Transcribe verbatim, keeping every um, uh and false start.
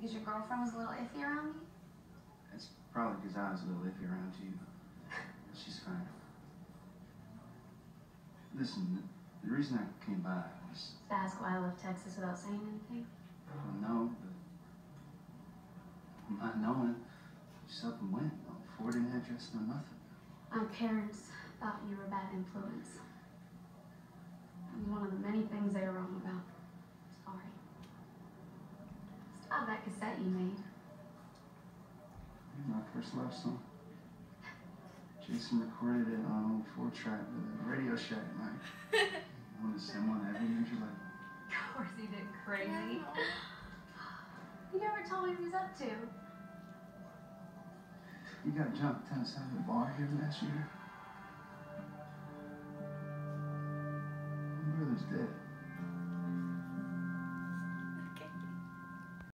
Because your girlfriend was a little iffy around me? It's probably because I was a little iffy around you. She's fine. Listen, the reason I came by was... To ask why I left Texas without saying anything? Well, no, but... Not knowing, just up and went. No forwarding address, no nothing. My parents thought you were a bad influence. It was one of the many things they were wrong about. Sorry. Still have that cassette you made. My first love song. Jason recorded it on four track with a Radio Shack mic. I want to send one every major label. Of course he did, crazy. He never told me what he was up to. You got jumped outside the bar here last year? My brother's dead.